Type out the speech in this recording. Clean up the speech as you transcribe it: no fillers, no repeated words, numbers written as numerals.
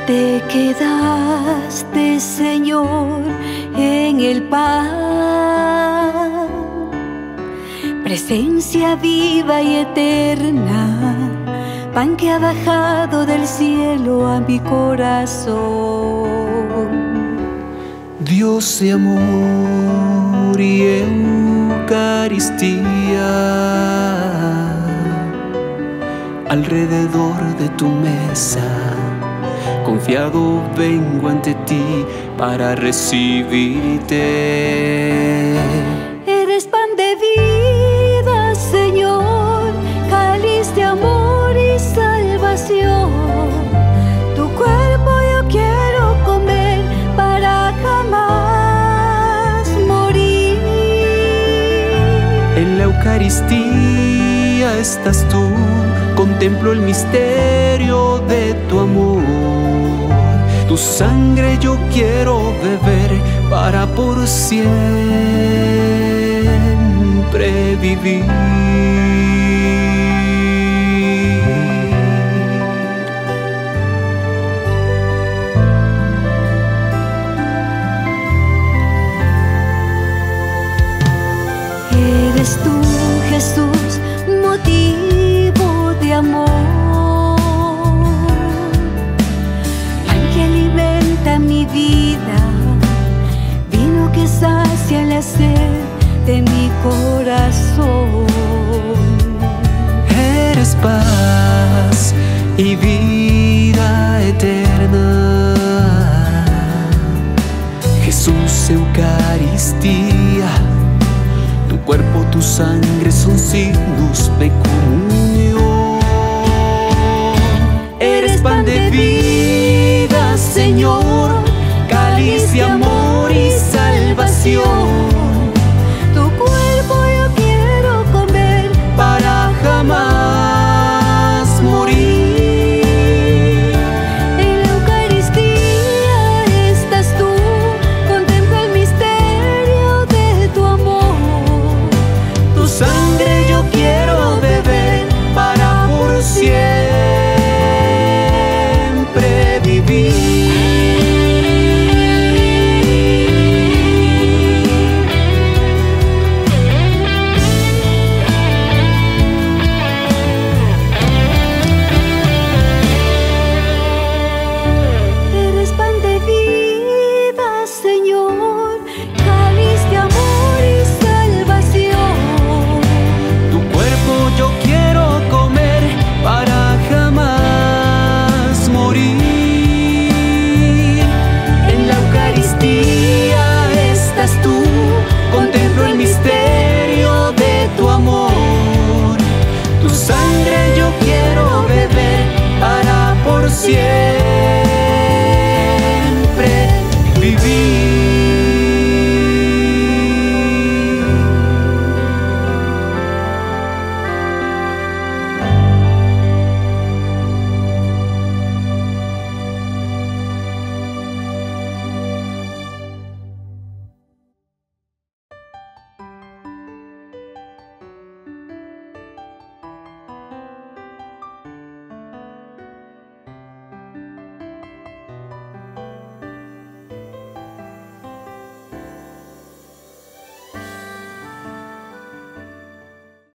Te quedaste, Señor, en el pan, presencia viva y eterna, pan que ha bajado del cielo a mi corazón. Dios de amor y Eucaristía, alrededor de tu mesa, confiado vengo ante ti para recibirte. Eres pan de vida, Señor, cáliz de amor y salvación. Tu cuerpo yo quiero comer para jamás morir. En la Eucaristía estás tú, contemplo el misterio de tu amor. Tu sangre yo quiero beber para por siempre vivir. Eres tú, Jesús, motivo de amor, pan que alimenta mi vida, vino que sacia la sed de mi corazón. Eres paz y vida eterna, Jesús, Eucaristía. Tu cuerpo, tu sangre son signos de comunión. Eres pan de vida, Señor, cáliz de amor y salvación.